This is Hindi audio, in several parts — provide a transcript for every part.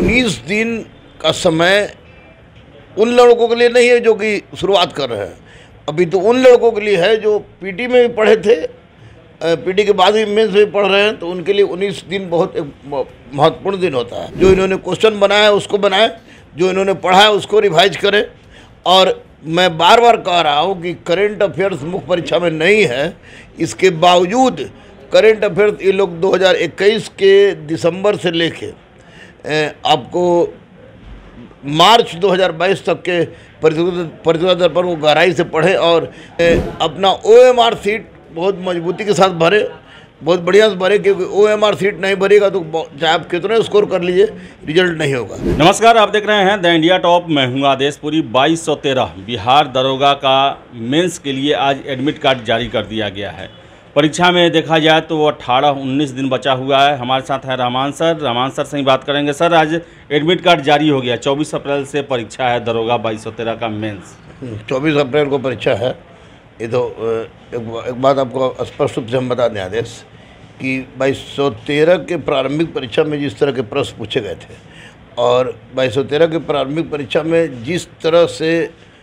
19 दिन का समय उन लड़कों के लिए नहीं है जो कि शुरुआत कर रहे हैं। अभी तो उन लड़कों के लिए है जो पीटी में भी पढ़े थे, पीटी के बाद भी मेंस में पढ़ रहे हैं, तो उनके लिए 19 दिन बहुत एक महत्वपूर्ण दिन होता है। जो इन्होंने क्वेश्चन बनाया है उसको बनाए, जो इन्होंने पढ़ा है उसको रिवाइज करें। और मैं बार बार कह रहा हूँ कि करंट अफेयर्स मुख्य परीक्षा में नहीं है, इसके बावजूद करंट अफेयर्स ये लोग 2021 के दिसंबर से लेके आपको मार्च 2022 तक के प्रतियोगिता दर पर वो गहराई से पढ़े और अपना OMR सीट बहुत मजबूती के साथ भरे, बहुत बढ़िया से भरे, क्योंकि OMR सीट नहीं भरेगा तो चाहे आप कितने स्कोर कर लीजिए रिजल्ट नहीं होगा। नमस्कार, आप देख रहे हैं द इंडिया टॉप। मैं हूं आदेशपुरी। 2213 बिहार दरोगा का मेंस के लिए आज एडमिट कार्ड जारी कर दिया गया है। परीक्षा में देखा जाए तो 18-19 दिन बचा हुआ है। हमारे साथ है रहमान सर से ही बात करेंगे। सर, आज एडमिट कार्ड जारी हो गया। 24 अप्रैल से परीक्षा है दरोगा 2213 का मेंस। 24 अप्रैल को परीक्षा है। ये तो एक बात आपको स्पष्ट रूप से हम बता दें आदेश कि 2213 के प्रारंभिक परीक्षा में जिस तरह के प्रश्न पूछे गए थे और 2213 के प्रारंभिक परीक्षा में जिस तरह से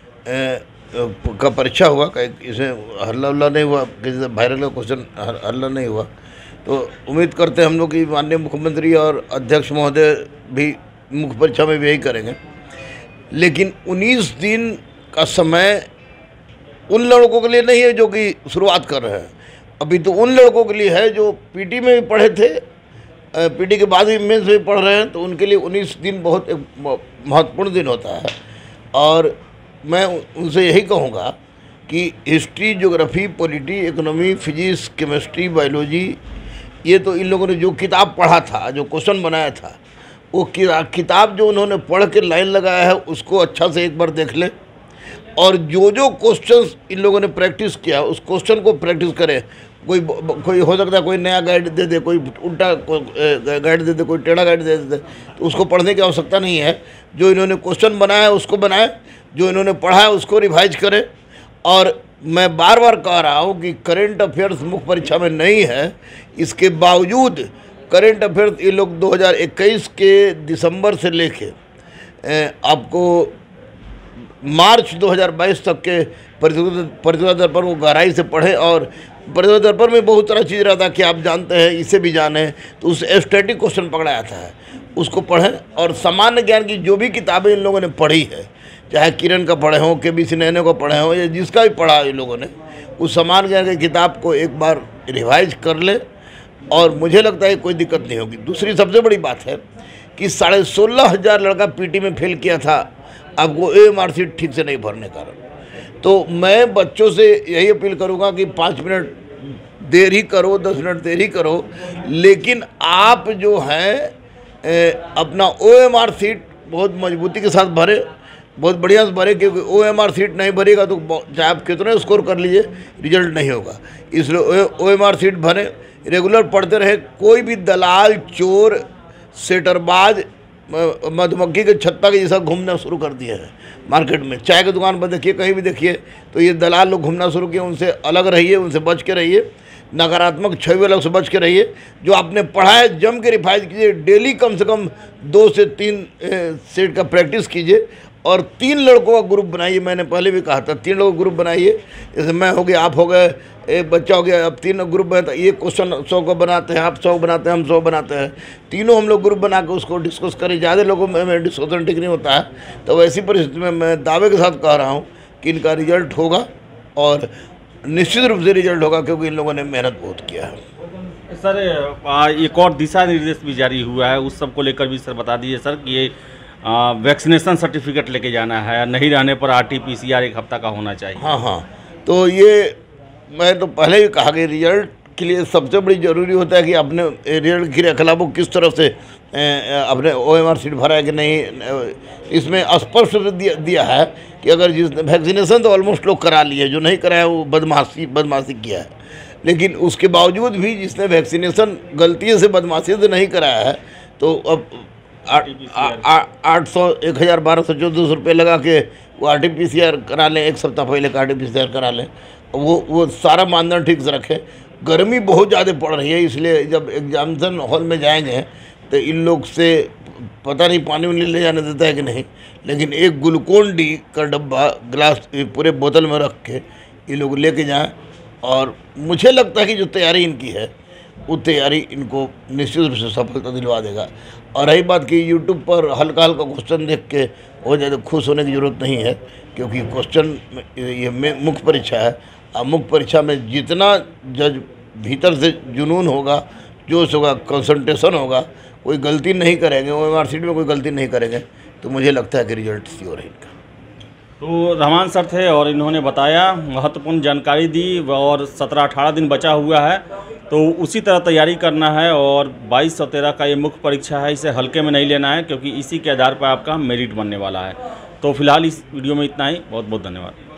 का परीक्षा हुआ, इसमें हल्ला नहीं हुआ, किसी वायरल का क्वेश्चन हल्ला नहीं हुआ, तो उम्मीद करते हैं हम लोग कि माननीय मुख्यमंत्री और अध्यक्ष महोदय भी मुख्य परीक्षा में भी यही करेंगे। लेकिन 19 दिन का समय उन लड़कों के लिए नहीं है जो कि शुरुआत कर रहे हैं। अभी तो उन लड़कों के लिए है जो पीटी में भी पढ़े थे, पीटी के बाद भी मेंस में पढ़ रहे हैं, तो उनके लिए 19 दिन बहुत एक महत्वपूर्ण दिन होता है। और मैं उनसे यही कहूँगा कि history, geography, polity, economy, physics, chemistry, biology, ये तो इन लोगों ने जो किताब पढ़ा था, जो क्वेश्चन बनाया था, वो किताब जो उन्होंने पढ़ के लाइन लगाया है उसको अच्छा से एक बार देख लें। और जो क्वेश्चंस इन लोगों ने प्रैक्टिस किया उस क्वेश्चन को प्रैक्टिस करें। कोई हो सकता है कोई नया गाइड दे दे, कोई उल्टा गाइड दे दे, कोई टेढ़ा गाइड दे दे, तो उसको पढ़ने की आवश्यकता नहीं है। जो इन्होंने क्वेश्चन बनाया है उसको बनाए, जो इन्होंने पढ़ा है उसको रिवाइज करें। और मैं बार बार कह रहा हूँ कि करंट अफेयर्स मुख्य परीक्षा में नहीं है, इसके बावजूद करंट अफेयर्स ये लोग 2021 के दिसंबर से लेके आपको मार्च 2022 तक के प्रतियोगिता दर पर वो गहराई से पढ़े। और प्रतियोगिता दर पर में बहुत तरह चीज़ रहता है कि आप जानते हैं, इसे भी जाने, तो उस स्टैटिक क्वेश्चन पकड़ा जाता है, उसको पढ़ें। और सामान्य ज्ञान की जो भी किताबें इन लोगों ने पढ़ी है, चाहे किरण का पढ़े हों, KBC नैने को पढ़े हों, या जिसका भी पढ़ा इन लोगों ने, उस सामान्य ज्ञान की किताब को एक बार रिवाइज कर ले और मुझे लगता है कोई दिक्कत नहीं होगी। दूसरी सबसे बड़ी बात है कि 16,500 लड़का पीटी में फेल किया था आपको OMR सीट ठीक से नहीं भरने के कारण। तो मैं बच्चों से यही अपील करूँगा कि 5 मिनट देर ही करो, 10 मिनट देर ही करो, लेकिन आप जो हैं अपना OMR सीट बहुत मजबूती के साथ भरे, बहुत बढ़िया से भरे, क्योंकि OMR सीट नहीं भरेगा तो चाहे आप कितने स्कोर कर लीजिए रिजल्ट नहीं होगा। इसलिए OMR सीट भरें, रेगुलर पढ़ते रहे। कोई भी दलाल, चोर, सेटरबाज मधुमक्खी के छत्ता के जैसा घूमना शुरू कर दिए हैं मार्केट में। चाय की दुकान पर देखिए, कहीं भी देखिए, तो ये दलाल लोग घूमना शुरू किए। उनसे अलग रहिए, उनसे बच के रहिए, नकारात्मक छवि वालों से बच के रहिए। जो आपने पढ़ा है जम के रिवाइज कीजिए, डेली कम से कम 2 से 3 सेट का प्रैक्टिस कीजिए। और 3 लड़कों का ग्रुप बनाइए। मैंने पहले भी कहा था 3 लोगों का ग्रुप बनाइए, जैसे मैं हो गया, आप हो गए, एक बच्चा हो गया, अब 3 ग्रुप है, तो ये क्वेश्चन 100 को बनाते हैं, आप 100 बनाते हैं, हम 100 बनाते हैं, तीनों हम लोग ग्रुप बना के उसको डिस्कस करें। ज़्यादा लोगों में डिस्कशन ठीक नहीं होता है, तो ऐसी परिस्थिति में मैं दावे के साथ कह रहा हूँ कि इनका रिजल्ट होगा और निश्चित रूप से रिजल्ट होगा, क्योंकि इन लोगों ने मेहनत बहुत किया है। सर, एक और दिशा निर्देश भी जारी हुआ है, उस सब को लेकर भी सर बता दीजिए सर कि ये वैक्सीनेशन सर्टिफिकेट लेके जाना है, नहीं रहने पर RT-PCR 1 हफ्ता का होना चाहिए। हाँ, तो ये मैं तो पहले ही कहा कि रिजल्ट के लिए सबसे बड़ी ज़रूरी होता है कि अपने रिजल्ट के खिलाफ किस तरफ से अपने OMR सीट भरा है कि नहीं। इसमें स्पष्ट दिया है कि अगर जिसने वैक्सीनेशन तो ऑलमोस्ट लोग करा लिए, जो नहीं कराया वो बदमाशी किया है। लेकिन उसके बावजूद भी जिसने वैक्सीनेशन गलती से बदमाशी से नहीं कराया है, तो अब 800, 1000, 1200, 1400 रुपये लगा के वो RT-PCR करा लें, 1 सप्ताह पहले का RT-PCR करा लें, वो सारा मानदंड ठीक से रखें। गर्मी बहुत ज़्यादा पड़ रही है, इसलिए जब एग्जामिनेशन हॉल में जाएंगे तो इन लोग से पता नहीं पानी उन्हें ले जाने देता है कि नहीं, लेकिन एक ग्लूकोन डी का डब्बा ग्लास पूरे बोतल में रख के ये लोग लेके जाएं। और मुझे लगता है कि जो तैयारी इनकी है वो तैयारी इनको निश्चित रूप से सफलता दिलवा देगा। और रही बात कि यूट्यूब पर हल्का हल्का क्वेश्चन देख के बहुत ज़्यादा खुश होने की ज़रूरत नहीं है, क्योंकि क्वेश्चन ये मुख्य परीक्षा है। और मुख्य परीक्षा में जितना जज भीतर से जुनून होगा, जोश होगा, कंसंट्रेशन होगा, कोई गलती नहीं करेंगे, OMR शीट में कोई गलती नहीं करेंगे, तो मुझे लगता है कि रिजल्ट श्योर है इनका। तो रहमान सर थे और इन्होंने बताया, महत्वपूर्ण जानकारी दी। और 17-18 दिन बचा हुआ है, तो उसी तरह तैयारी करना है। और 2213 का ये मुख्य परीक्षा है, इसे हल्के में नहीं लेना है, क्योंकि इसी के आधार पर आपका मेरिट बनने वाला है। तो फिलहाल इस वीडियो में इतना ही। बहुत बहुत धन्यवाद।